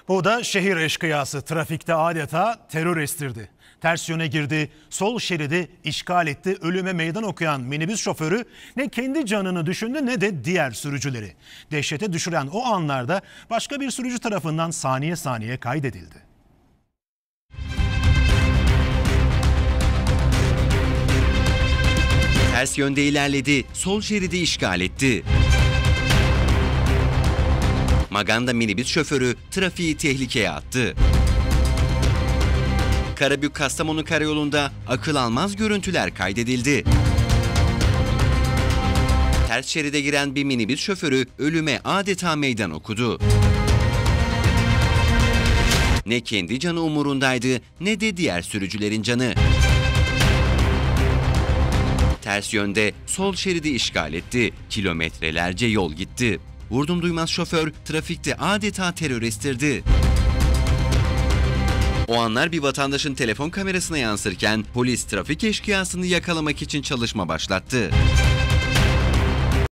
Bu da şehir eşkıyası trafikte adeta terör estirdi. Ters yöne girdi, sol şeridi işgal etti, ölüme meydan okuyan minibüs şoförü ne kendi canını düşündü ne de diğer sürücüleri. Dehşete düşüren o anlarda başka bir sürücü tarafından saniye saniye kaydedildi. Ters yönde ilerledi, sol şeridi işgal etti. Maganda minibüs şoförü trafiği tehlikeye attı. Karabük-Kastamonu karayolunda akıl almaz görüntüler kaydedildi. Ters şeride giren bir minibüs şoförü ölüme adeta meydan okudu. Ne kendi canı umurundaydı ne de diğer sürücülerin canı. Ters yönde sol şeridi işgal etti. Kilometrelerce yol gitti. Vurdum duymaz şoför trafikte adeta terör estirdi. O anlar bir vatandaşın telefon kamerasına yansırken polis trafik eşkıyasını yakalamak için çalışma başlattı.